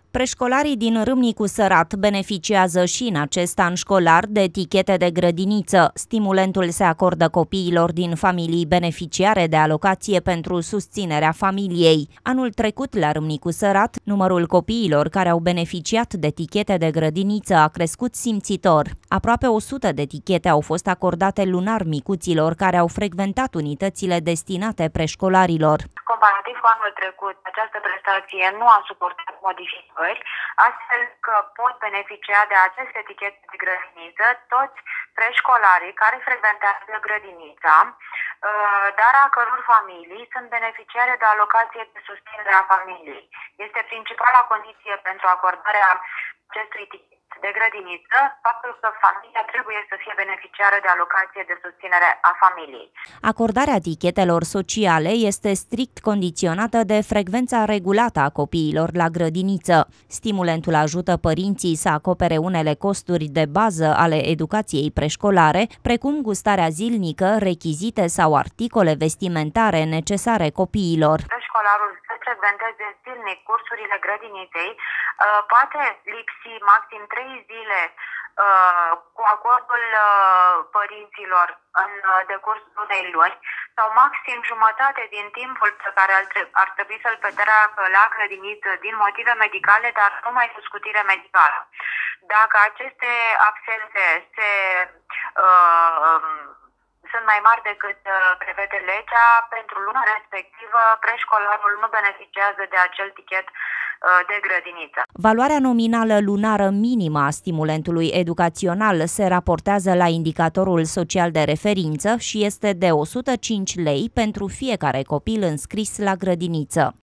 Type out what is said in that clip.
Preșcolarii din Râmnicu Sărat beneficiază și în acest an școlar de tichete de grădiniță. Stimulentul se acordă copiilor din familii beneficiare de alocație pentru susținerea familiei. Anul trecut, la Râmnicu Sărat, numărul copiilor care au beneficiat de tichete de grădiniță a crescut simțitor. Aproape 100 de tichete au fost acordate lunar micuților care au frecventat unitățile destinate preșcolarilor. Comparativ cu anul trecut, această prestație nu a suportat modificări, astfel că pot beneficia de aceste etichete de grădiniță toți preșcolarii care frecventează grădinița, dar a căror familii sunt beneficiare de alocație de susținere a familiei. Este principala condiție pentru acordarea acestui tichet de grădiniță faptul că familia trebuie să fie beneficiară de alocație de susținere a familiei. Acordarea tichetelor sociale este strict condiționată de frecvența regulată a copiilor la grădiniță. Stimulentul ajută părinții să acopere unele costuri de bază ale educației preșcolare, precum gustarea zilnică, rechizite sau articole vestimentare necesare copiilor. Preșcolarul să frecventeze zilnic cursurile grădiniței, poate lipsi maxim 3 zile cu acordul părinților în decursul unei luni sau maxim jumătate din timpul pe care ar trebui să-l petreacă la grădiniță din motive medicale, dar numai cu scutire medicală. Dacă aceste absențe sunt mai mari decât prevede legea, pentru luna respectivă preșcolarul nu beneficiază de acel tichet de grădiniță. Valoarea nominală lunară minimă a stimulentului educațional se raportează la indicatorul social de referință și este de 105 lei pentru fiecare copil înscris la grădiniță.